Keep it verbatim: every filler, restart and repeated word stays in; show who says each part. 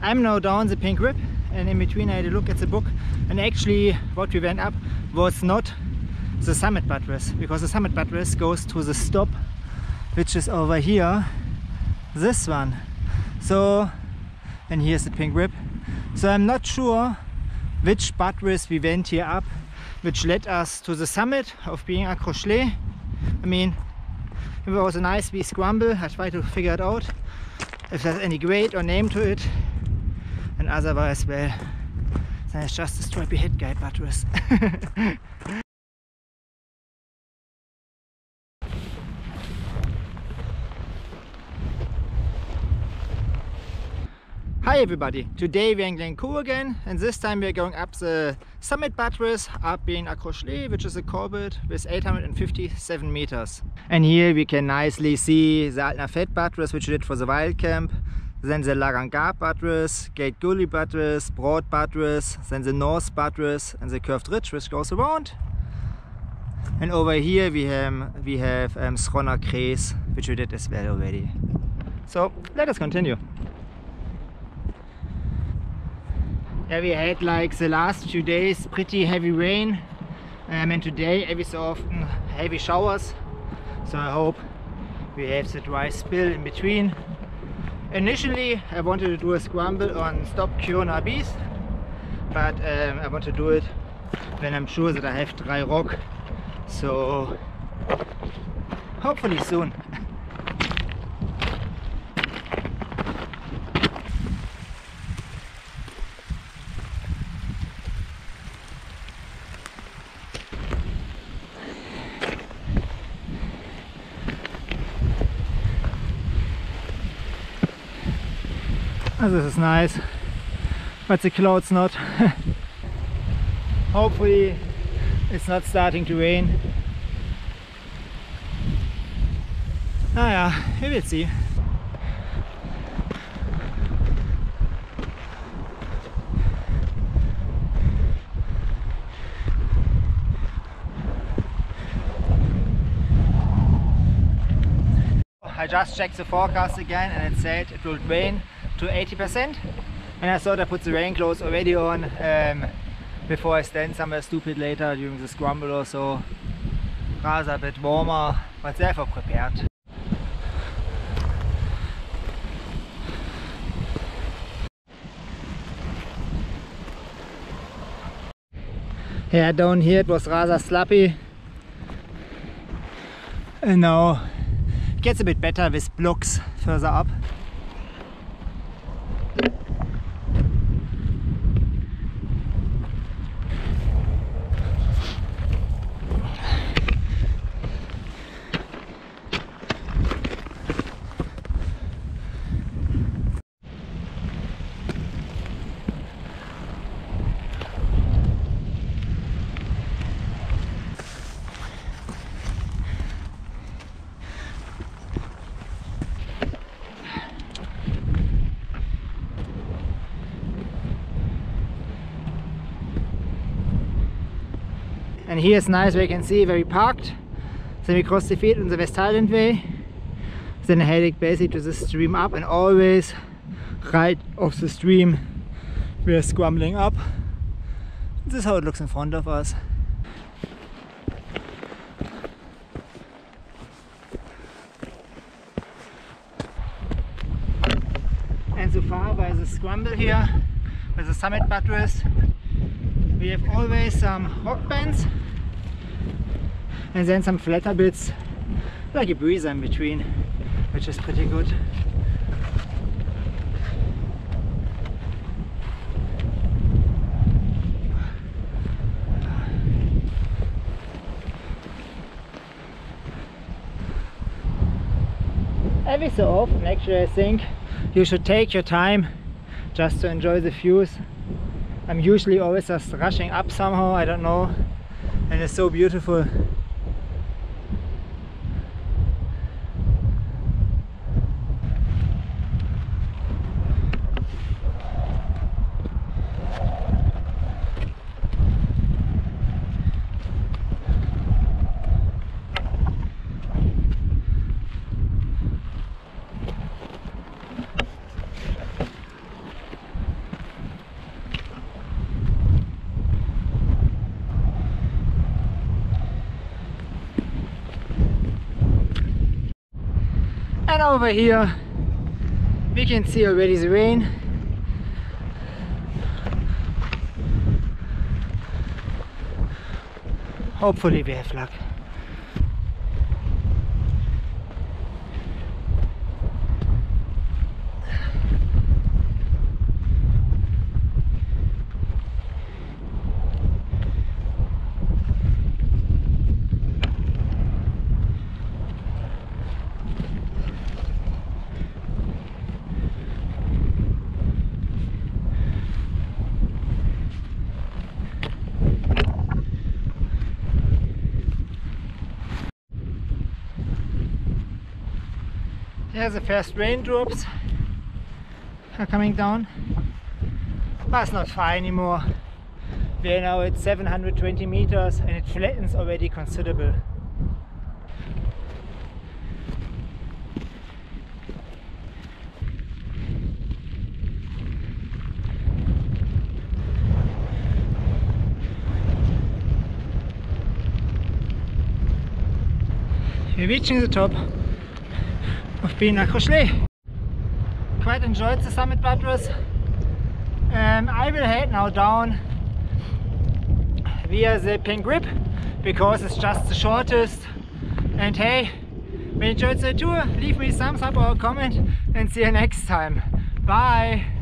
Speaker 1: I'm now down the Pink Rip, and in between I had a look at the book, and actually what we went up was not the summit buttress, because the summit buttress goes to the stop, which is over here, this one. So, and here's the Pink Rip. So I'm not sure which buttress we went here up, which led us to the summit of being Accrochelet. I mean, if it was a nice wee scramble, I tried to figure it out, if there's any grade or name to it, and otherwise, well, then it's just a stripy head guide buttress. Hi everybody, today we're in Glencoe again, and this time we're going up the summit buttress, up being Accrochelet, which is a Corbett with eight hundred fifty-seven meters. And here we can nicely see the Altner Fett buttress, which we did for the wild camp, then the La Rangarde buttress, Gate Gully buttress, Broad buttress, then the North buttress and the curved ridge which goes around. And over here we have, we have um, Srona Kres, which we did as well already. So let us continue. Yeah, we had like the last few days pretty heavy rain, um, and today every so often heavy showers, so I hope we have the dry spill in between. Initially I wanted to do a scramble on Stop Kiruna Beast, but um, I want to do it when I'm sure that I have dry rock, so hopefully soon. Oh, this is nice, but the cloud's not. Hopefully it's not starting to rain. Ah yeah, we will see. I just checked the forecast again and it said it will rain to eighty percent, and I thought I put the rain clothes already on um, before I stand somewhere stupid later during the scramble or so. Rather a bit warmer, but therefore prepared. Yeah, down here it was rather sloppy, and now it gets a bit better with blocks further up. And here is nice where you can see where we parked. Then we crossed the field on the Westhighland Way. Then I headed basically to the stream up, and always right off the stream we're scrambling up. This is how it looks in front of us. And so far by the scramble here, with the summit buttress, we have always some rock bands and then some flatter bits, like a breeze in between, which is pretty good. Every so often, actually, I think you should take your time just to enjoy the views. I'm usually always just rushing up somehow, I don't know, and it's so beautiful. And over here we can see already the rain. Hopefully we have luck. There's the first raindrops are coming down, but it's not far anymore. We are now at seven hundred twenty meters and it flattens already considerable. We're reaching the top of Pinar Crochet. Quite enjoyed the summit buttress. Um, I will head now down via the Pink Grip because it's just the shortest. And hey, when you enjoyed the tour, leave me a thumbs up or a comment and see you next time. Bye!